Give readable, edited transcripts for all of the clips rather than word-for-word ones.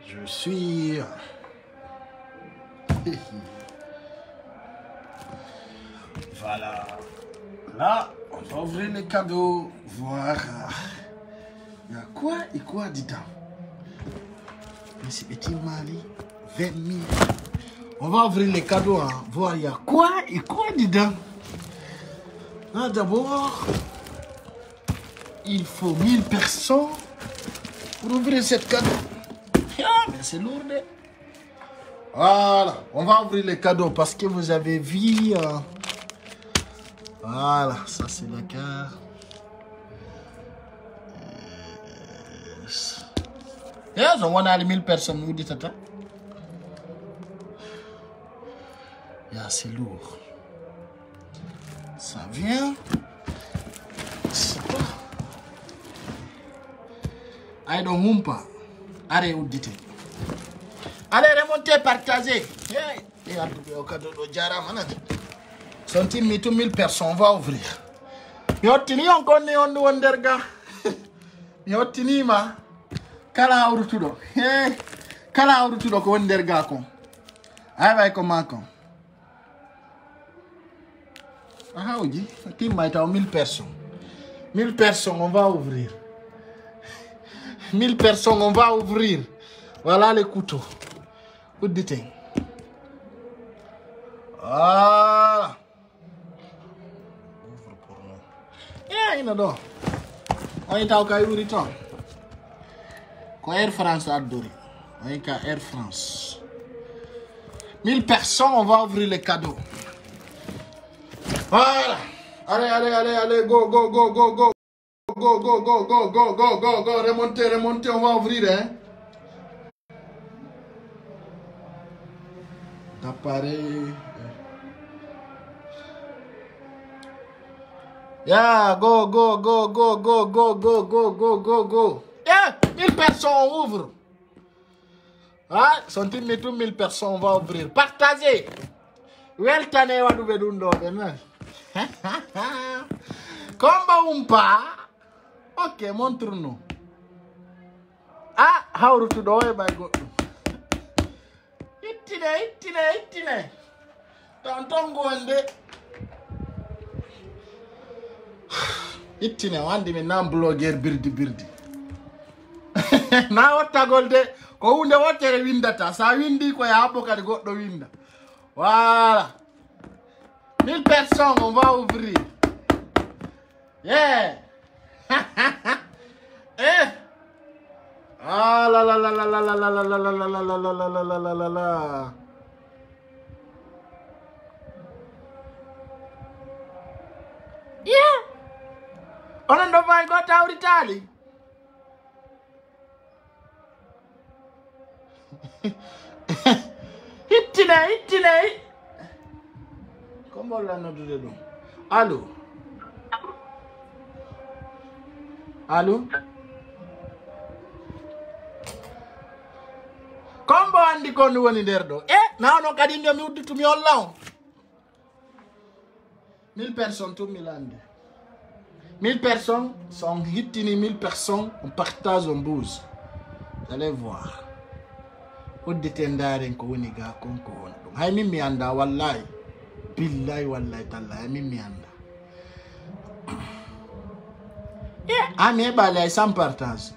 Je suis... Voilà. Là, on va ouvrir les cadeaux, voir... Il y a quoi et quoi dedans. Mais c'est petit Mali, 20 000. On va ouvrir les cadeaux, hein, voir il y a quoi et quoi dedans. Là, d'abord, il faut 1000 personnes pour ouvrir cette cadeau. Ah, mais c'est lourd. Voilà, on va ouvrir les cadeaux parce que vous avez vu... Voilà, ça c'est la carte. Yes, on a les 1000 personnes, vous dites ça. Yeah, c'est lourd. Ça vient. Allez, donc, Mumpa. Allez, vous dites. Allez, remontez, partagez. Et à tout cadeau de Jara, centime, 1000 personnes, on va ouvrir. Yotini, on connaît, on wonderga. Yotini, ma. Kala urutudo. Kala urutudo ko wonderga kon. Ay bay ko makon. Ah oui, qui m'a été 1000 personnes. 1000 personnes, on va ouvrir. 1000 personnes, on va ouvrir. Voilà les couteaux. Vous dites. Voilà. Ouvre pour nous. Il y a un on est au cas où il est. Air France a adoré. On est à Air France. 1000 personnes, on va ouvrir les cadeaux. Voilà. Allez, go. Go. Remontez, on va ouvrir, hein. Appareil. Yeah, go. Yeah, 1000 personnes, on ouvre. Ah, centime et tout 1000 personnes, on va ouvrir. Partagez. Weltane wa dube dundo ben. Combo umpa. Ok, montre-nous. Ah, how to do it by God. Itine. Tonton gonde. Itine wandi mi nam blogger birdi. Na wata golde ko hunde wotere windata sa windi ko ya habo kadi goddo winda. Voilà. 1000 personnes, on va ouvrir. Yeah. Eh. Ah la. Yeah. On and over I got out Italy. Itine. Comment l'anno de nous? Allô? Combo andi kono woni der do. Nawno kadi ndio mi udditu mi hollaw. 1000 personnes tout milande. 1000 personnes sont hittini 1000 personnes, on partage, on bouge. Vous allez voir. Uddite ndaren ko woni ga konko won dum. Hay min mi anda wallahi. Billahi wallahi tallahi min mi anda. Ami balay sans partage.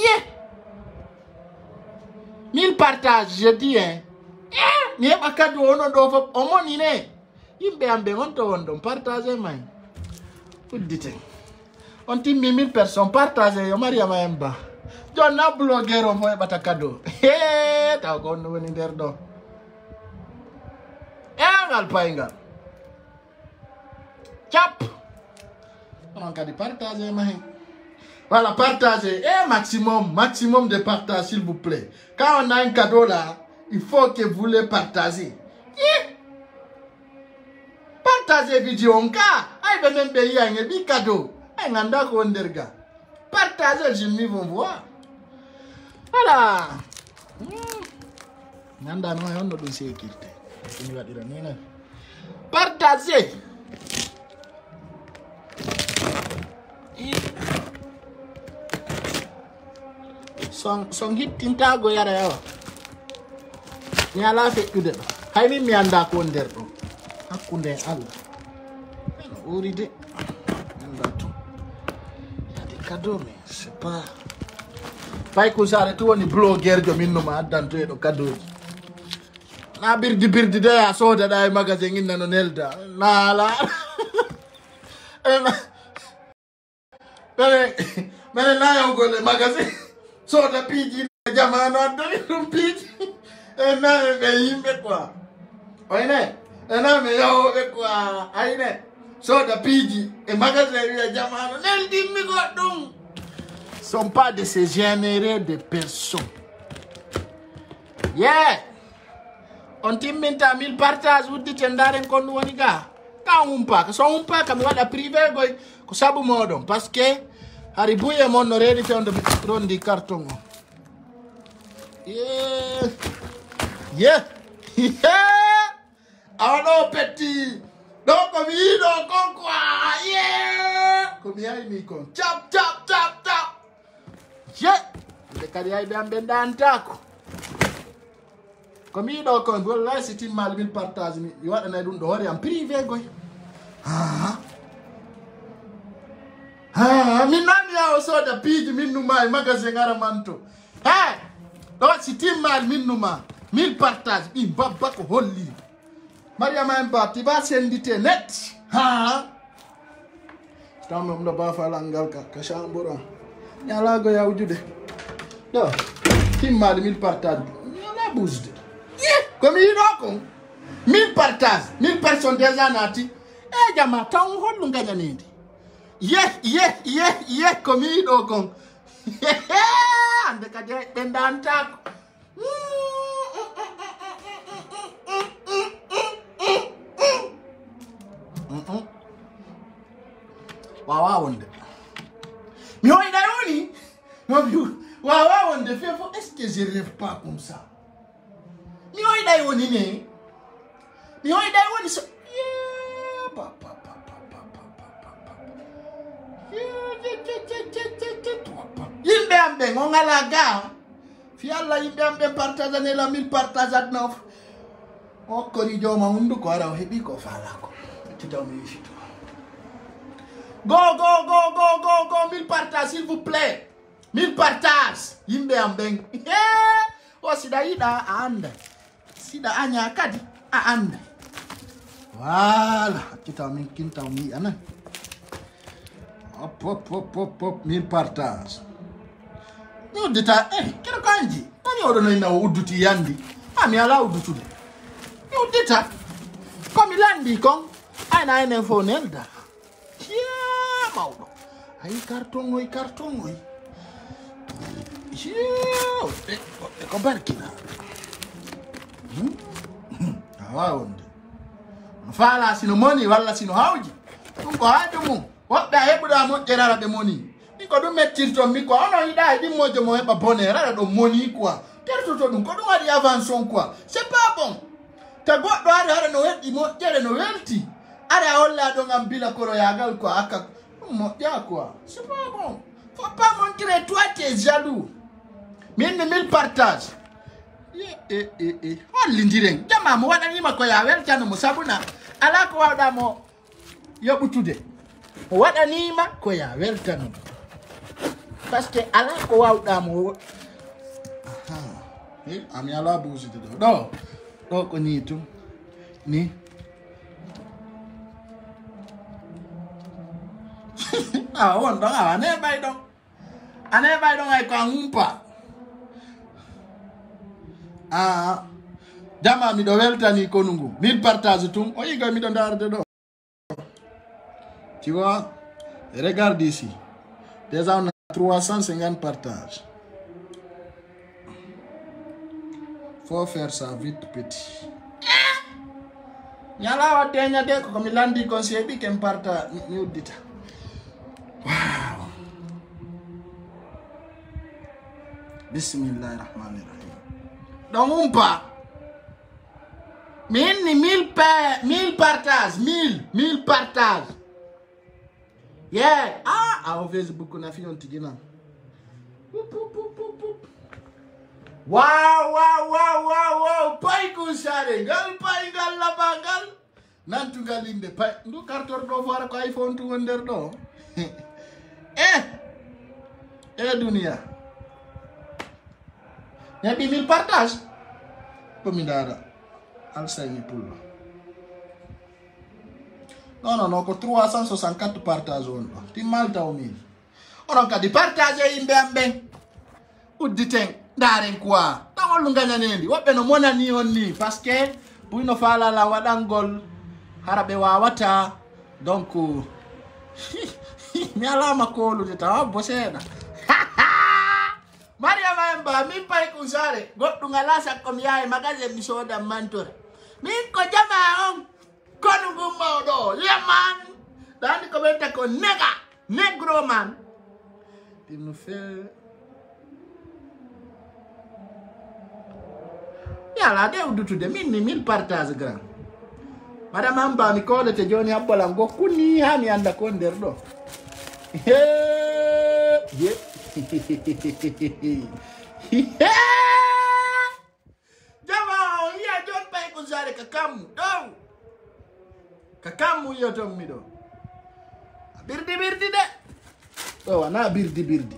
1000 partage, je dis hein. Mi ba kadu ono do fop o moni ne. Yimbe ambe on to won partage may. Uddite. On timmi 1000 personnes partage yo Mariama Emba. Jonna blogger o moy bata kado. Ta ko no woni der do. Ngal paingal. Chap. On ka di partager may. Voilà, partagez. Maximum de partage, s'il vous plaît. Quand on a un cadeau là, il faut que vous le partagez. Partagez vidéo en cas. Aïe, ben même pays, un bi cadeau. Aïe, nanda ko onderga. Partagez, je m'y vont voir. Voilà. Nanda no on do sécurité. Partagez. Son hittintago yara yawa. Mi ala fekkude ɗo. Haymi mi anda ko nder ɗo. Hakkunde Allah. Uri de. Anda to. Yadi cadeau mais c'est pas. Fay ko sare to woni blogueur jo minno ma addanto e ɗo cadeau. Na birdi de a soda da e magasin inna no nelda. Na la. Mene na yo gole magasin. Soda piji jamano adani dum piji. Na be yimbe quoi. Oyne. Na me yo be quoi. Ayne. Soda piji e magasin ya jamano neldi mi godum. Sont pas de ces générés de personnes. Yeah. On timminta 1000 partage wuddi tendaren kondu woni ga. Ka umpa, so umpa kam wada privé goy ko sabu modon parce que hari buye mon no redi fewndo rondi carton o. Yeah. Yeah. Yeah. Awano petit. Donc ko mi do kon quoi. Yeah. Ko mi ay mi kon. Chap. Yeah. Le kadi ay be ambe ndantako. Comme il donc voilà c'est une mal mille partage mi wadana dum do hore am privé goy min nani ya soda piji min numa magasin ngara manto do c'est une mal min numa 1000 partage bi babba ko holli Mariama en ti ba sendite net tamam do ba fa langal ka chambura yala go ya wujude do timmal 1000 partage yala bousde comme il rocon 1000 partage 1000 personnes déjà nati jama tan hollu ngañanede comme il rocon ande kadi ben dantako wawa wonde mi hoyda yoni wawa wonde fefo est-ce que je rêve pas comme ça. Mi hoyda yoni ne mi hoyda yoni so yimɓe amɓe ngo ngala ga fi Allah yimɓe amɓe partage ne la 1000 partage adna o kori joma hunduko ara o heɓi ko falako titaw mi wifito go 1000 partage s'il vous plaît 1000 partage yimɓe amɓe o sida yiɗa a anda sida anya kadi a anda voilà titaw min kintaw mi anan hop 1000 partage no dita kero kanji nani odo no ina udduti yandi mi ala uddutude mi uddita komi landi kon ayna enen fo nelda mawɗo ay carton oy ko barkina awa wonde faala sino moni walla sino hawji ɗum ko haaju mum woɓɓe a heɓuɗa moƴƴerara ɓe moni mi ko ɗum mettirton mi ko ono yiɗa e ɗimmojo mo heɓa bonheur ara ɗo moni quoi tertoto ɗum ko ɗum waɗi avance on quoi c'est pas bon te goɗɗo ari hara no heɗɗi moƴƴere no welti ara a holla ɗon am bila koroyagal quoi akka ɗum moƴƴa quoi c'est pas bon faut pas montrer toi t'es jaloux minni 1000 partage hollidiren jama mo waɗanima ko ya weltano mo sabuna ala ko wawɗamo yoɓutude o waɗanima ko ya weltano par ce que ala ko wawɗamo ami ala buside ɗo ko ni tum ni won ɗon awa ane ɓay ɗon ay ko a humpa jama miɗo weltani konu ngu 1000 partage tum o yiga miɗo darde ɗo tu vois regarde ici déjà on a 350 partages faut faire ça vite petit nyala wadenya de ko mi landi conseil bi kem parta mi uddita wow bismillahirrahmanirrahim donc umpa minni 1000 partage 1000 partage yeah au Facebook na fi on tigina Wow. Pai kusare. Gal pai gal labangal. Nantu galinde pai. Ndu kartor do fara ko iPhone tu wonder do. Dunia. Nyabi 1000 partage. Pemindara. Al sayi pullo. Non, ko 364 partage on. Ti malta o 1000. Onon kadi partage yimbe ambe. Udditen daren quoi. Tawol nganya nendi. Wobe no monani on ni parce que buino fala la wadangol harabe wawata. Donc mi alama ko lu de taw bosena. Maria Maemba, mi pai kusare, goddu ngalasa kom yae magaze mi soda mantore. Min ko jama on konu bumma do, yaman. Dan ko benta ko negro man. Il nous fait yala de udutu de min ni 1000 partage grand. Madame Amba mi ko te joni abbola go kuni hani anda ko nder do. Jama ya John pai kusare kakamu do. Kakamu yo tom mi do. Birdi de. Oh, wana birdi.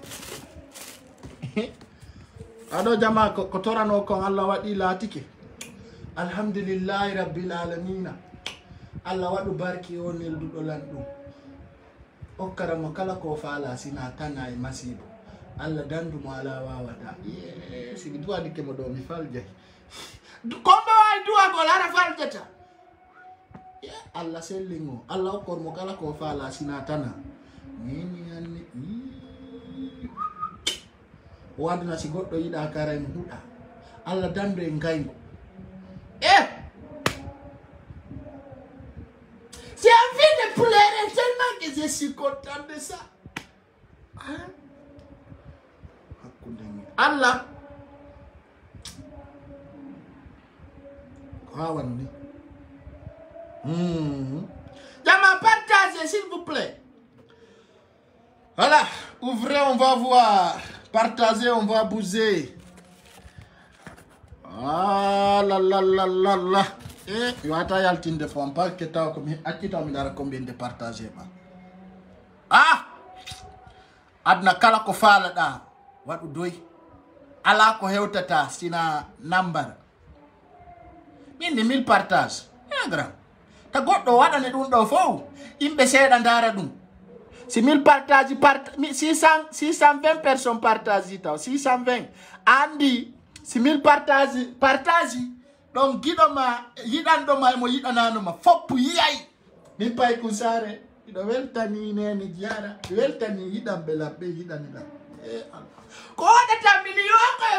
Ado jama ko torano ko Allah wadi latike. Alhamdulillahi rabbil alamin. Allah wadu barki onel dudo landu. O karamo kala ko fala sina tana e masibo. Allah dandu mo ala wawata. Sigi duwa dike mo do mi falje. Kombe way duwa go lara faljata. Allah sellingo. Allah ko mo kala ko fala sina tana. Nini anni. Wadna si goddo yida kara en huda. Allah dandu en gaygo. J'ai envie de pleurer tellement que je suis content de ça. Allah. Jama, partagez s'il vous plaît. Voilà, ouvrez, on va voir. Partagez, on va bouger. Ah la. Yo ata yaltin de fond pas que ta comme akita mi dara combien de partager ba. Adna kala ko fala da wadu doy. Ala ko hewtata sina number. Min 1000 partage. Grand. Ta goddo wadane dum do fo. Imbe seeda ndara dum. Si 1000 partage 620 personnes partage ta 620. Andi si 1000 partage donc gidoma yidandoma mo yidananoma foppu yiyay min pay kusare ido weltani nene jiara weltani yidam bela be yidanida ko wadata million ko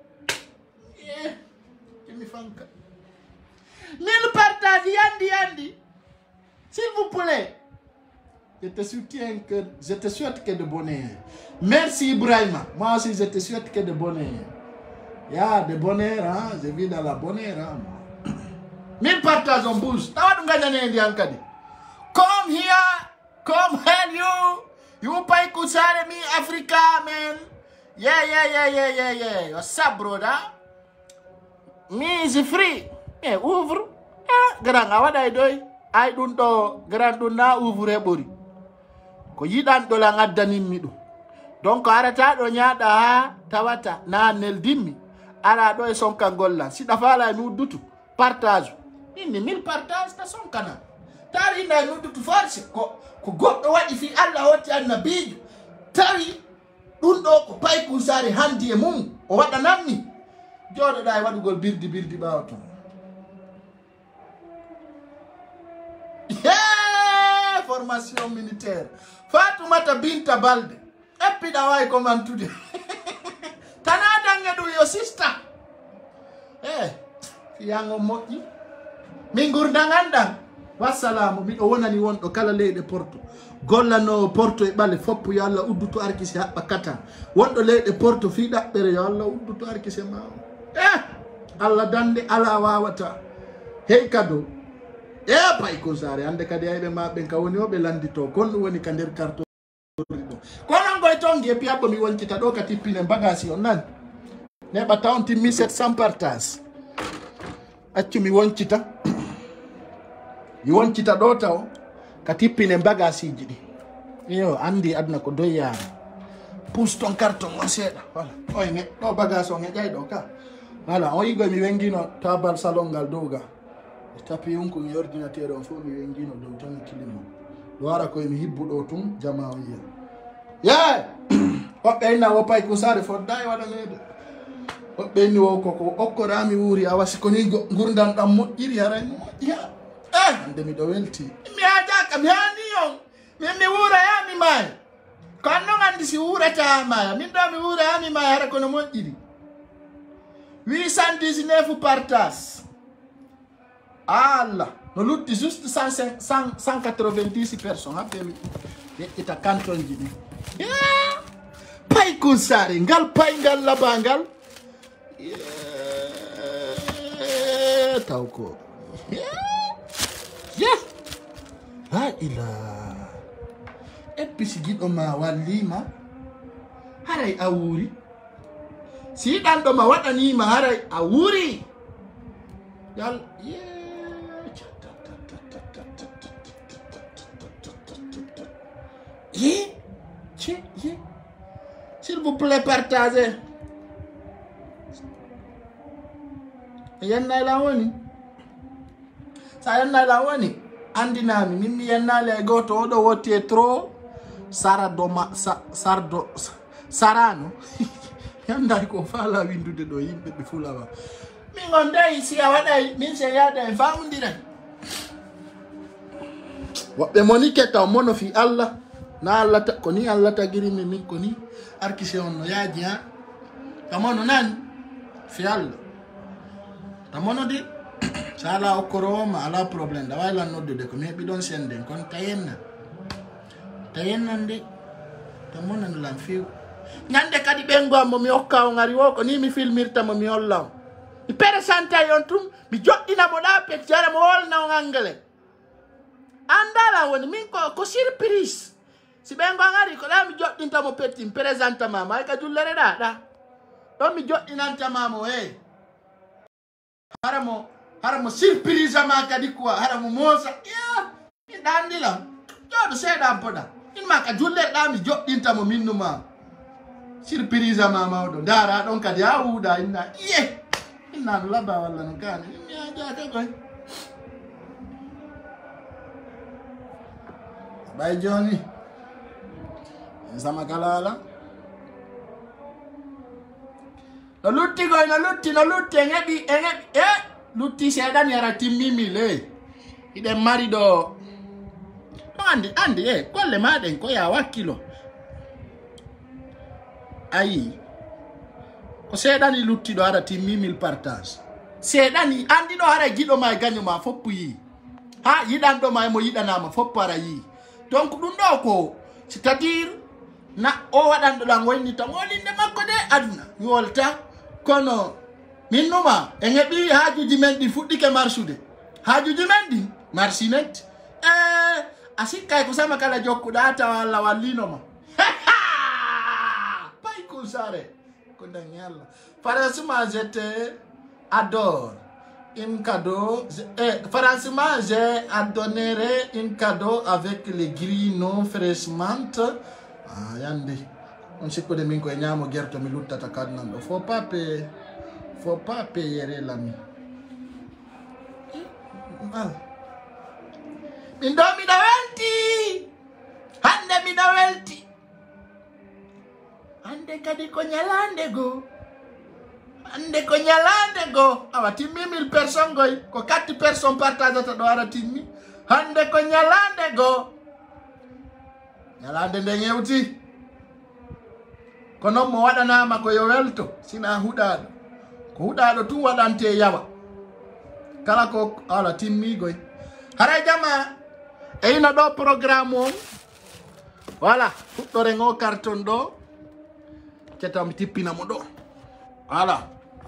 mi fanka 1000 partage yandi s'il vous plaît je te souhaite que de bonheur. Merci Ibrahima, moi aussi je te souhaite que de bonheur. Ya de bonheur, hein? Je vis dans la bonheur. Hein? 1000 partages on bouge. Come here, come help you. You pay kusare me Africa, man. Yeah. What's up, brother? Me is free. Ouvre. Grand, what I do? I don't know. Grand, do na ouvre bori. Ko yidan do la ngadani mido. Donc arata do nyaada tawata na nel dimmi. Ara do e son kangolla si da fala mi dutu partage inni 1000 partage ta son kana tari na mi dutu farse ko goddo wadi fi Allah wati annabi tari dun do ko pay ku sare handi e mum o wada namni jodo dai wadu gol birdi bawto formation militaire Fatoumata Binta Balde epi da way ko man tude Tanada ngedu yo sister. Yango moki. Mingur danganda. Wassalamu mi wona ni won do kala leede Porto. Golla no Porto e bale foppu yo Allah udduto arkisi habba kata. Wondo leede Porto fi dabbere yo Allah udduto arkisi ma. Allah dande ala wawata. Hey kado. Pay ko sare ande kadi aybe mabbe ka woni obe landito kon woni ka der karto. Kono ngoy tongi e piabo mi wontita do ka tippine bagasi on nan neɓa tawn timmi 700 partage accu mi woncita mi woncita ɗo taw ka tippine bagasiji ɗi yo andi adna ko doyyama pousse ton carton on seeɗa voilà oye ɗo bagage o ŋeƴay ɗo ka voilà on yigoy mi wengino tabal salon ngal dow ga tapi unko mi ordinateur on fof mi wengino dow tan kilimo ɗo wara koye mi hibbu ɗo tun jama o yiya ye woɓɓe inna wo pay ko sare fodda e waɗa meede woɓɓe inni wo koko okkorami wuuri a wasi koni gurdam ɗam moƴƴiri haray mo moƴƴiya hande miɗo welti mi hajaka mi hani on min mi wuurayami maya kono noon andi si wuurata maya min ɗo mi wuurayami maya hara kono moƴƴiri 819 partage Allah no lutti juste 190 personnes haɓɓe mi yeƴƴita canton ji ɗi pay kun sare ngal pay ngal labangal taw ko la ila eppisi giɗo ma wallima haray a wuuri si ɗanɗo ma waɗanima haray a wuuri yal s'il vous plaît partagez yennayla woni sa yennayla woni andinami min mi yennali e goto oɗo wotti e trop sarano yanday ko fala windude ɗo yimɓe ɓe fulawa min on dayi si a waɗay min se yaada en famodiray woɓɓe moni ketta mono fi Allah na Allah ko ni Allah tagirimi min ko ni arkise on no yaaji ha tamono nani fi Allah tamono di sala okoroma ala problème da wayla noddude ko mi heɓi ɗon sende kon tayennande tamono no lam fiw ñande kadi ɓengo ammo mi hokka o ngari wo ko ni mi filmirtamo mi holla o mi présente on tum mi joɗɗinamo ɗa pet jara mo wolna o angale andala woni min ko surprise si ɓengo ngari ko ɗa mi joɗɗintamo petti mi présente mama ay ka jullere ɗa ɗon mi joɗɗinantamamo e haramo surprise ma kadi quoi haramo moosa min ɗa andilam joɗo seeɗa boɗa in ma ka jullere ɗa mi joɗɗintamo minnuma surprise ma mawɗo dara ɗon kadi ha wuuɗa inna inna no laba walla no gane mi ajaka koy ɓay joni en sama kalala no lutti koy no lutti en heɓi lutti seeɗan yara timmimi le iɗen mari ɗo andi golle maɗen ko ya wakkilo ayi ko seeɗani luttiɗo hara timmi 1000 partage seeɗani andi ɗo hara giɗo ma e gaño ma foppu yi ha yiɗanɗo ma emo yiɗanama foppu hara yi donc ɗum ɗo ko c'est à dire na o waɗanɗo ɗan wayni tan wolinde makko de aduna mi wolta kono min numa en heɓi haajuji men ɗi fuɗɗike marsude haajuji men ɗi marsinet a sikkay ko sama kala jokkuɗa tawa Allah wallinoma sare ko dañi Allah franchement je te adore un cadeau franchement j'ai adonné un cadeau avec les grilles non fraîchement yande on sikkude min koye ñaamo gerto mi luttata kadnan ɗo faut pas payer l'ami min ɗo miɗo welti hande miɗo welti ande kadi ko ñalande go awa timmi 1000 personnes goy ko 4 personnes partageata ɗo ara timmi hande ko ñalande go ñalande nde yewti ko noon mo waɗanama ko yo welto sina huɗaɗo ko huɗaɗo tun waɗante yawa kala ko ala timmi goy haray jama e ina ɗo programme on voilà fuɗɗore ngo carton ɗo ketam tippina mo ɗo voilà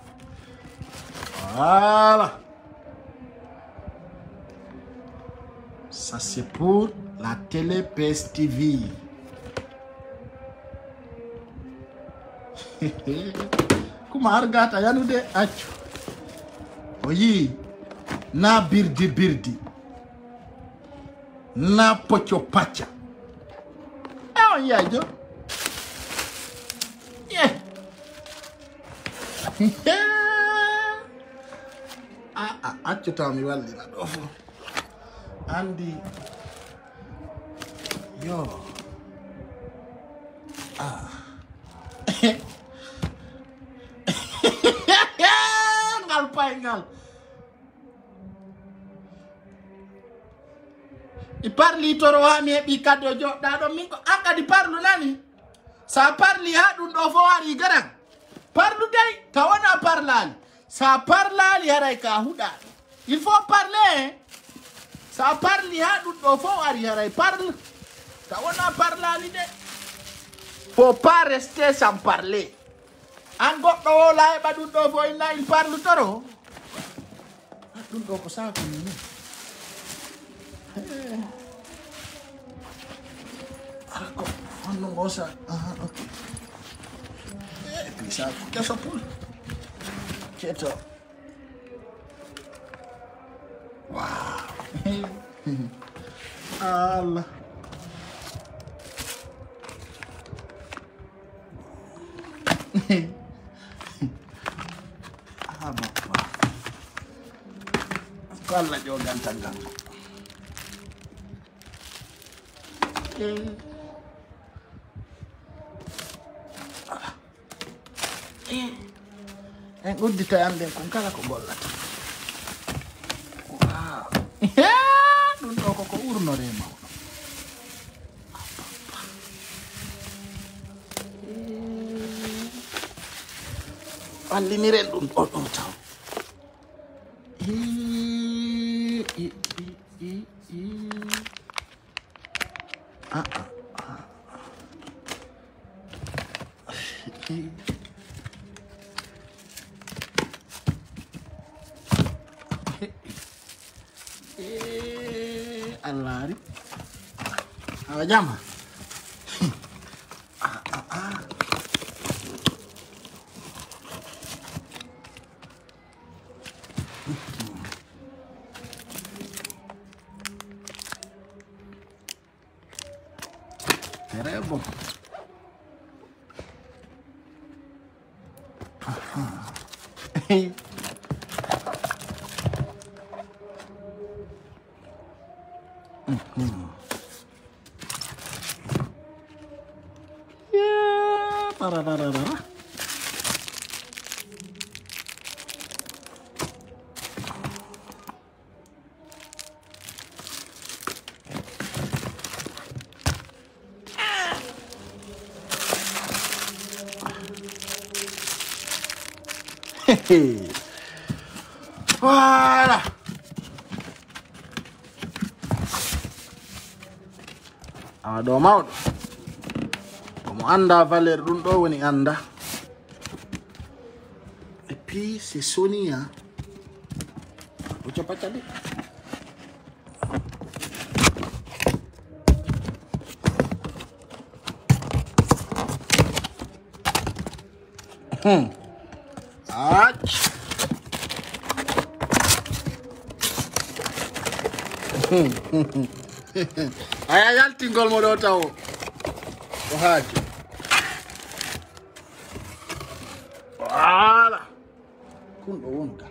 ça c'est pour la télé PS TV kuma har gata yanude accu o yi na birdi na pocco pacca on yajo accu taw mi wallina ɗo fo andi yo ngal paygal i parli toro ha mi heɓi kaddo joɗɗa ɗo min ko an kadi parlu nani sa parli ha ɗum ɗo fo wari garan parlu day tawana parlali sa parlali haray ka huɗa il faut parler sa parli ha ɗum ɗo fo wari haray parle tawana parlali de faut pas rester sans parler an goɗɗo wola heɓa ɗum ɗo fo inna il parle toro ɗum ɗo ko sako ni ako onno ngosa ok e puis ça keso pul keto wow Allah Allah jogan tangan en uddita am den kon kala ko gollata wow ɗum ɗo koko urnore mawɗo walliniren ɗum ɗo ɗo taw allari awa jama très bon voilà ɗo mawɗo omo anda valeur ɗum ɗo woni anda et puis c'est sonia o capacade aya yaltingol mo ɗo taw o haaji voilà kun ɗo wonka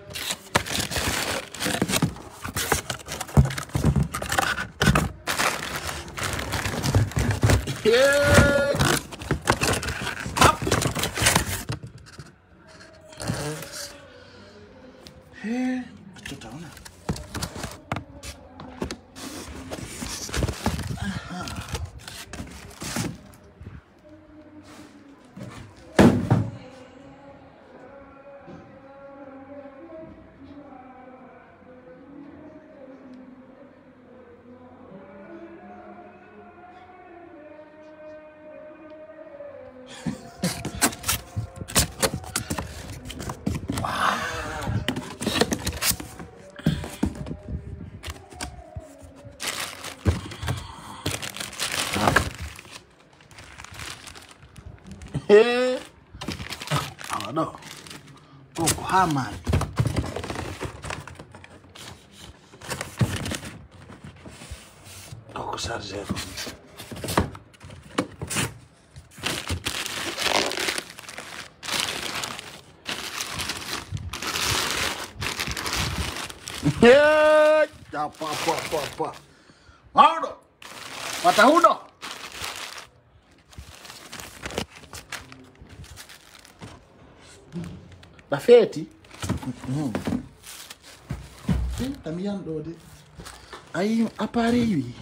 accotaona xaamaay doo ko chargé ko pa Maudo Matahudo Bafeti Tamiyan do de ay appareil wi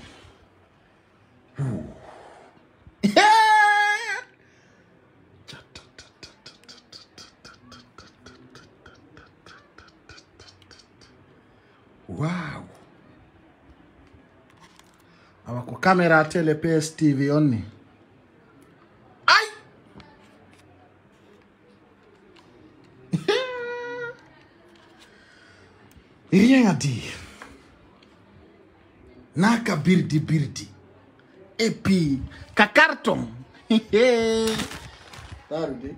wow awako camera tele PSTV onni ay rien à dire naka birdi et puis ka carton tarde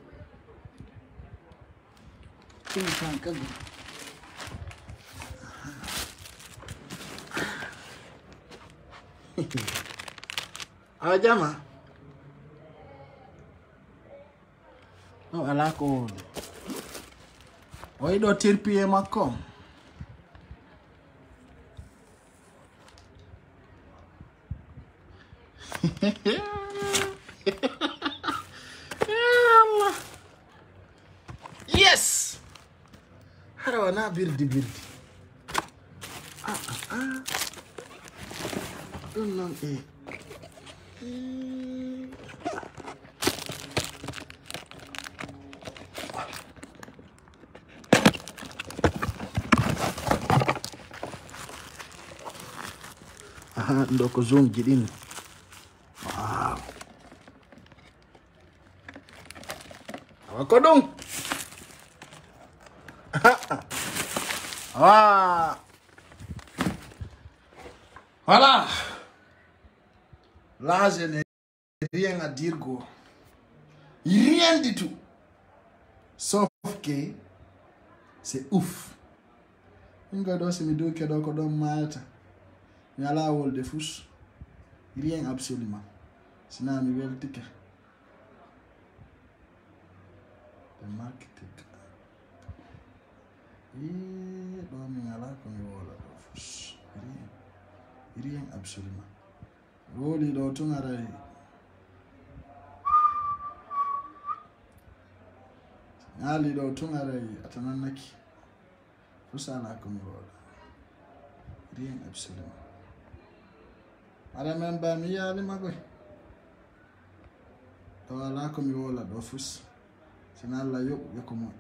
Ajama no ala ko oy do tirpiye makko yes harawa na birdi non ndoko zoom jidin wow awakodong ah voilà là je n'ai rien à dire go rien du tout sauf que c'est ouf nga do se mi do ke do ko do mata mi ala wol de fous rien absolument sinon mi wel ticket de marketing do mi ala ko mi wala do fous rien absolument woli do tungaray ali do tungaray atananaki fusala ko mi wala rien absolument Madame Bami yali magoy to ala ko mi wala do fus sina la yo ko mo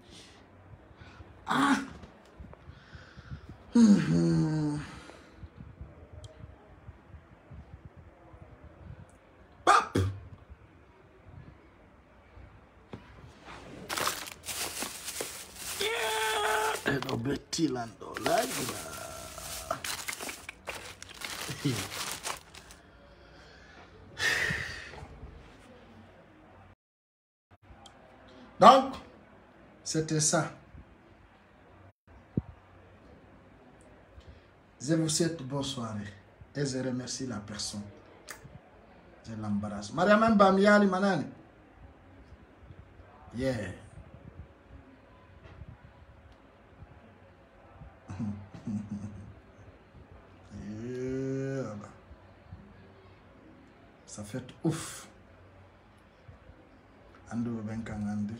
pap do betti lando lagira Donc, c'était ça. Je vous souhaite bonne soirée et je remercie la personne. Je l'embarrasse. Mariam Bamiali Manani. Yeah. Yeah. Ça fait ouf. Ando benkangandi.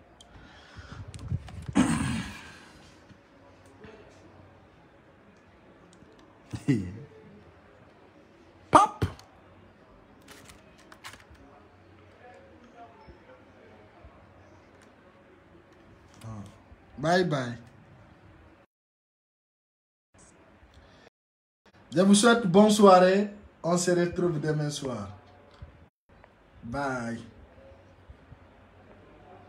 Pop. Bye bye. Je vous souhaite bonne soirée. On se retrouve demain soir. Bye.